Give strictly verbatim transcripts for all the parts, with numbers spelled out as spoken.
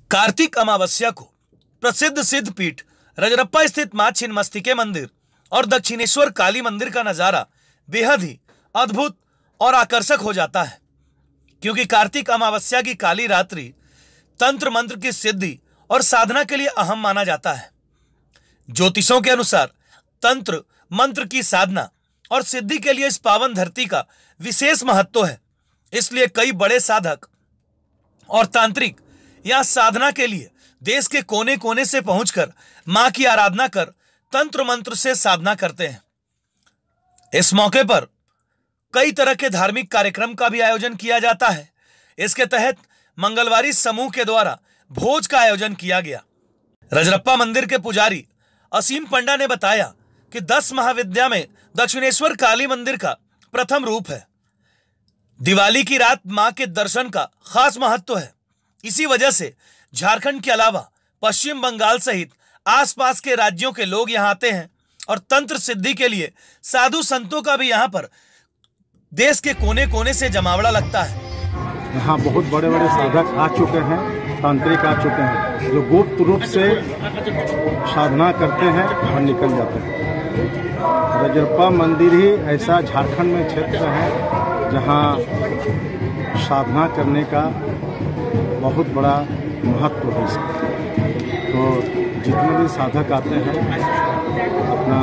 कार्तिक अमावस्या को प्रसिद्ध सिद्ध पीठ रजरप्पा स्थित मां छिन्नमस्तिके मंदिर और दक्षिणेश्वर काली मंदिर का नजारा बेहद ही अद्भुत और आकर्षक हो जाता है, क्योंकि कार्तिक अमावस्या की काली रात्रि तंत्र मंत्र की सिद्धि और साधना के लिए अहम माना जाता है। ज्योतिषों के अनुसार तंत्र मंत्र की साधना और सिद्धि के लिए इस पावन धरती का विशेष महत्व है। इसलिए कई बड़े साधक और तांत्रिक यहां साधना के लिए देश के कोने कोने से पहुंचकर मां की आराधना कर तंत्र मंत्र से साधना करते हैं। इस मौके पर कई तरह के धार्मिक कार्यक्रम का भी आयोजन किया जाता है। इसके तहत मंगलवारी समूह के द्वारा भोज का आयोजन किया गया। रजरप्पा मंदिर के पुजारी असीम पंडा ने बताया कि दस महाविद्या में दक्षिणेश्वर काली मंदिर का प्रथम रूप है। दिवाली की रात मां के दर्शन का खास महत्व है। इसी वजह से झारखंड के अलावा पश्चिम बंगाल सहित आसपास के राज्यों के लोग यहां आते हैं और तंत्र सिद्धि के लिए साधु संतों का भी यहां पर देश के कोने कोने से जमावड़ा लगता है। यहाँ बहुत बड़े बड़े साधक आ चुके हैं, तांत्रिक आ चुके हैं, जो गुप्त रूप से साधना करते हैं और निकल जाते हैं। रजरप्पा मंदिर ही ऐसा झारखंड में क्षेत्र है जहाँ साधना करने का बहुत बड़ा महत्व है इसका। तो जितने भी साधक आते हैं अपना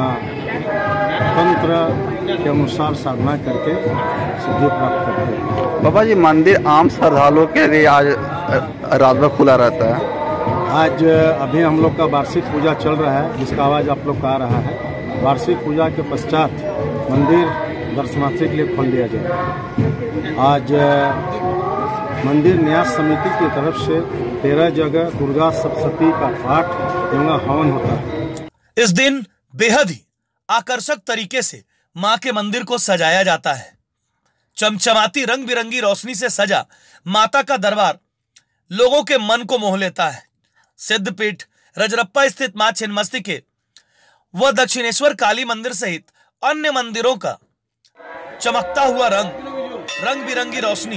तंत्र के अनुसार साधना करके सिद्धि प्राप्त करते हैं। बाबा जी, मंदिर आम श्रद्धालुओं के लिए आज रात भर खुला रहता है। आज अभी हम लोग का वार्षिक पूजा चल रहा है, जिसका आवाज़ आप लोग का आ रहा है। वार्षिक पूजा के पश्चात मंदिर दर्शनार्थी के लिए खोल दिया जाएगा। आज मंदिर न्यास समिति की तरफ से तेरह जगह दुर्गा सप्तशती का पाठ एवं हवन होता है। इस दिन बेहद ही आकर्षक तरीके से मां के मंदिर को सजाया जाता है। चमचमाती रंग बिरंगी रोशनी से सजा माता का दरबार लोगों के मन को मोह लेता है। सिद्धपीठ रजरप्पा स्थित मां छिन्नमस्तिके व दक्षिणेश्वर काली मंदिर सहित अन्य मंदिरों का चमकता हुआ रंग रंग बिरंगी रोशनी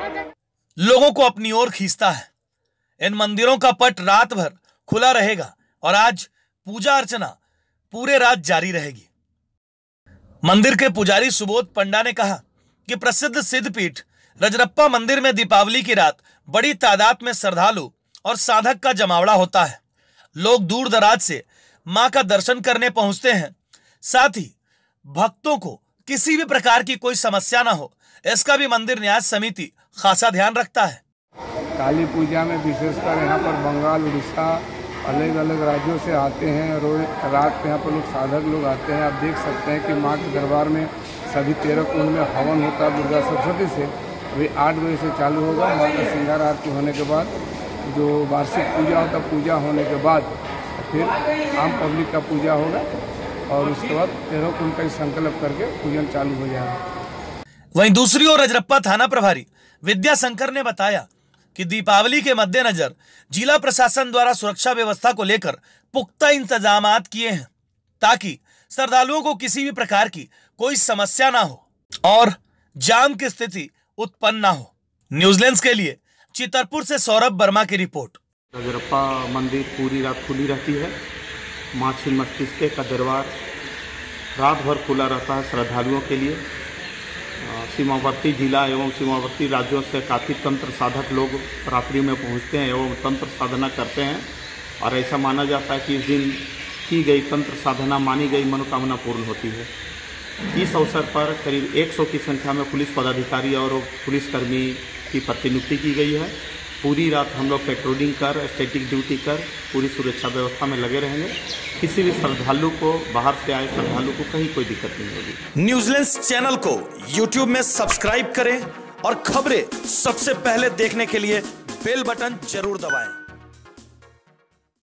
लोगों को अपनी ओर खींचता है। इन मंदिरों का पट रात भर खुला रहेगा और आज पूजा अर्चना पूरे रात जारी रहेगी। मंदिर के पुजारी सुबोध पंडा ने कहा कि प्रसिद्ध सिद्धपीठ रजरप्पा मंदिर में दीपावली की रात बड़ी तादाद में श्रद्धालु और साधक का जमावड़ा होता है। लोग दूर दराज से मां का दर्शन करने पहुंचते हैं। साथ ही भक्तों को किसी भी प्रकार की कोई समस्या ना हो, इसका भी मंदिर न्यास समिति खासा ध्यान रखता है। काली पूजा में विशेषकर यहाँ पर बंगाल, उड़ीसा, अलग अलग राज्यों से आते हैं। रोज रात में यहाँ पर लोग साधक लोग आते हैं। आप देख सकते हैं कि माँ के दरबार में सभी तेरह कुंड में हवन होता है दुर्गा सप्तशती से। वही आठ बजे से चालू होगा। माँ का श्रृंगार आरती होने के बाद जो वार्षिक पूजा होता है, पूजा होने के बाद फिर आम पब्लिक का पूजा होगा और उसके बाद तेरह कुंड का संकल्प करके पूजन चालू हो जाएगा। वहीं दूसरी ओर रजरप्पा थाना प्रभारी विद्या शंकर ने बताया कि दीपावली के मद्देनजर जिला प्रशासन द्वारा सुरक्षा व्यवस्था को लेकर पुख्ता इंतजामात किए हैं, ताकि श्रद्धालुओं को किसी भी प्रकार की कोई समस्या ना हो और जाम की स्थिति उत्पन्न ना हो। न्यूजीलैंड के लिए चितरपुर से सौरभ वर्मा की रिपोर्ट। रजरप्पा मंदिर पूरी रात खुली रहती है। मां छिन्नमस्तिके का दरबार रात भर खुला रहता है श्रद्धालुओं के लिए। सीमावर्ती जिला एवं सीमावर्ती राज्यों से काफ़ी तंत्र साधक लोग रात्रि में पहुंचते हैं एवं तंत्र साधना करते हैं और ऐसा माना जाता है कि इस दिन की गई तंत्र साधना मानी गई मनोकामना पूर्ण होती है। इस अवसर पर करीब सौ की संख्या में पुलिस पदाधिकारी और पुलिसकर्मी की प्रतिनियुक्ति की गई है। पूरी रात हम लोग पेट्रोलिंग कर, स्टैटिक ड्यूटी कर पूरी सुरक्षा व्यवस्था में लगे रहेंगे। किसी भी श्रद्धालु को, बाहर से आए श्रद्धालु को कहीं कोई दिक्कत नहीं होगी। न्यूजीलैंड चैनल को यूट्यूब में सब्सक्राइब करें और खबरें सबसे पहले देखने के लिए बेल बटन जरूर दबाएं।